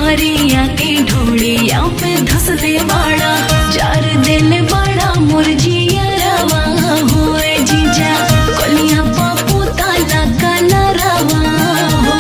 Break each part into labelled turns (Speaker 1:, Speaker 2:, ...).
Speaker 1: मेहरिया के ढोड़िया पे धसले बाड़ा चार दिल बड़ा मुरझिया रवा हुए जीजा कोलिया पापू ताला काला रवा हो।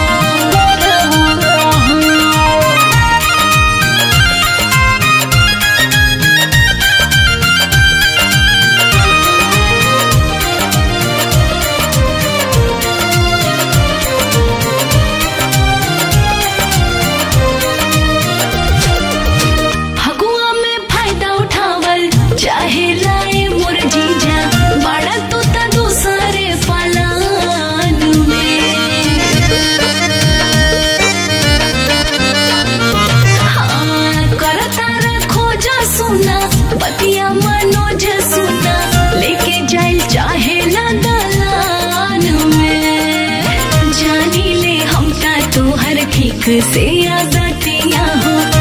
Speaker 1: चाहे लाए मोर जीजा बड़ा तो ता दूसरे फलान में। हाँ करता रखो जा सुना बतिया मनोज सुना लेके जाए चाहे ला दलान में। जानी ले हम ता तोहर ठीक से आदतिया हो